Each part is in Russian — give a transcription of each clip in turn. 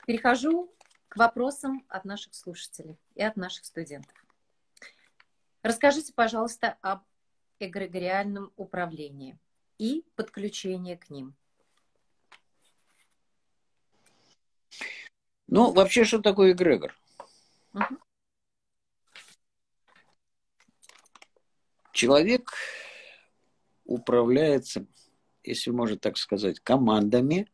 перехожу к вопросам от наших слушателей и от наших студентов. Расскажите, пожалуйста, об эгрегориальном управлении и подключении к ним. Ну, вообще, что такое эгрегор? Угу. Человек управляется, если можно так сказать, командами,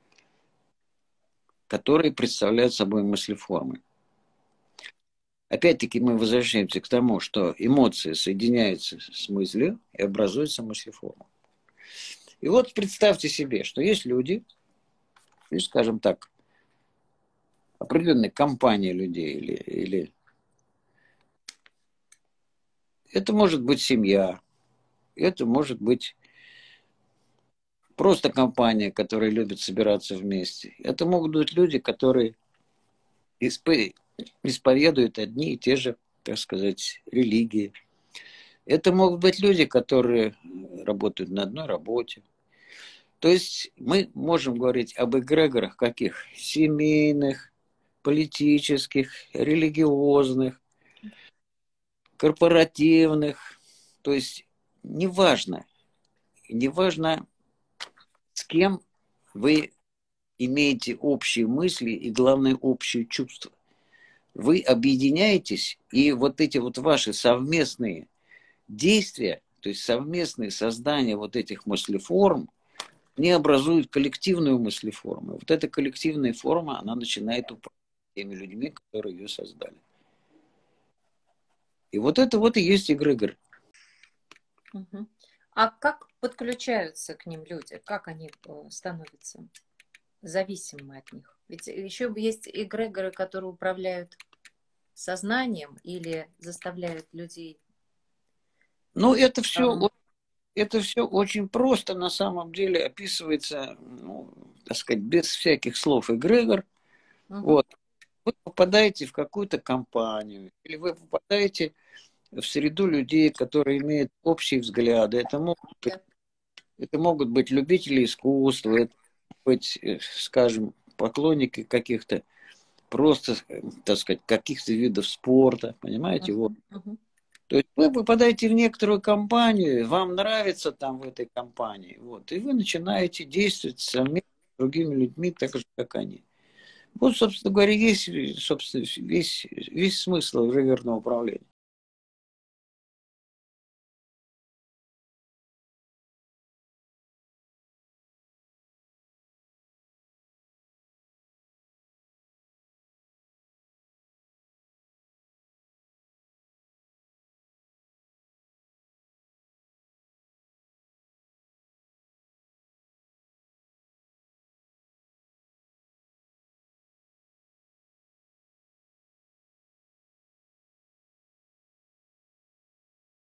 которые представляют собой мыслеформы. Опять-таки мы возвращаемся к тому, что эмоции соединяются с мыслью и образуется мыслеформа. И вот представьте себе, что есть люди, и, скажем так, определенная компания людей, или это может быть семья, это может быть просто компания, которая любит собираться вместе. Это могут быть люди, которые исповедуют одни и те же, так сказать, религии. Это могут быть люди, которые работают на одной работе. То есть мы можем говорить об эгрегорах каких? Семейных, политических, религиозных, корпоративных. То есть неважно, с кем вы имеете общие мысли и, главное, общие чувства. Вы объединяетесь, и вот эти вот ваши совместные действия, то есть совместное создание вот этих мыслеформ, они образуют коллективную мыслеформу. Вот эта коллективная форма, она начинает управлять теми людьми, которые ее создали. И вот это вот и есть эгрегор. Угу. А как подключаются к ним люди? Как они становятся зависимы от них? Ведь еще есть эгрегоры, которые управляют сознанием или заставляют людей... Ну, это все очень просто, на самом деле, описывается, ну, так сказать, без всяких слов эгрегор. Угу. Вот. Вы попадаете в какую-то компанию, или вы попадаете в среду людей, которые имеют общие взгляды. Это могут быть любители искусства, это могут быть, скажем, поклонники каких-то просто, так сказать, каких-то видов спорта, понимаете? Вот. То есть вы попадаете в некоторую компанию, вам нравится там в этой компании, вот, и вы начинаете действовать совместно с другими людьми так же, как они. Вот, собственно говоря, есть, собственно, весь смысл эгрегорного управления.